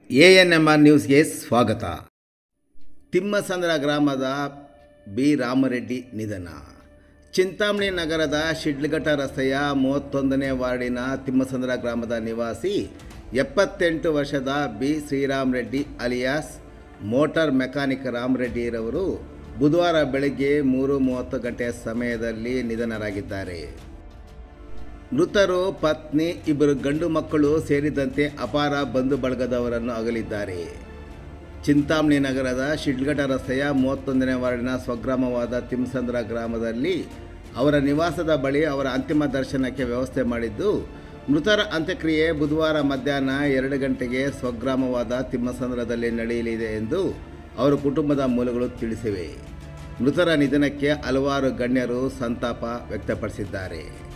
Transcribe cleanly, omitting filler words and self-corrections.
ANMR ನ್ಯೂಸ್ಗೆ ಸ್ವಾಗತ. ತಿಮ್ಮಸಂದ್ರ ಗ್ರಾಮದ ಬಿ ರಾಮರೆಡ್ಡಿ ನಿಧನ. ಚಿಂತಾಮಣಿ ನಗರದ ಶಿಡ್ಲಘಟ್ಟ ರಸ್ತೆಯ 31ನೇ ವಾರ್ಡಿನ ತಿಮ್ಮಸಂದ್ರ ಗ್ರಾಮದ ನಿವಾಸಿ 78 ವರ್ಷದ B Sriramareddy alias motor mechanic ರಾಮರೆಡ್ಡಿರವರು ಬುಧವಾರ ಬೆಳಗ್ಗೆ 3:30 ಗಂಟೆಯ ಸಮಯದಲ್ಲಿ ನಿಧನರಾಗಿದ್ದಾರೆ. ಮೃತರು ಪತ್ನಿ, 2 ಗಂಡು ಮಕ್ಕಳು ಸೇರಿದಂತೆ ಅಪಾರ ಬಂಧು ಬಳಗದವರನ್ನು ಅಗಲಿದ್ದಾರೆ. ಚಿಂತಾಮಣಿ ನಗರದ ಶಿಡ್ಲಘಟ್ಟ ರಸ್ತೆಯ 31ನೇ ವಾರ್ಡಿನ ಸ್ವಗ್ರಾಮವಾದ ತಿಮ್ಮಸಂದ್ರ ಗ್ರಾಮದಲ್ಲಿ ಅವರ ನಿವಾಸದ ಬಳಿ ಅವರ ಅಂತಿಮ ದರ್ಶನಕ್ಕೆ ವ್ಯವಸ್ಥೆ ಮಾಡಿದ್ದು, ಮೃತರ ಅಂತ್ಯಕ್ರಿಯೆ ಬುಧವಾರ ಮಧ್ಯಾಹ್ನ 2 ಗಂಟೆಗೆ ಸ್ವಗ್ರಾಮವಾದ ತಿಮ್ಮಸಂದ್ರದಲ್ಲಿ ನಡೆಯಲಿದೆ ಎಂದು ಅವರ ಕುಟುಂಬದ ಮೂಲಗಳು ತಿಳಿಸಿವೆ. ಮೃತರ ನಿಧನಕ್ಕೆ ಹಲವಾರು ಗಣ್ಯರು ಸಂತಾಪ ವ್ಯಕ್ತಪಡಿಸಿದ್ದಾರೆ.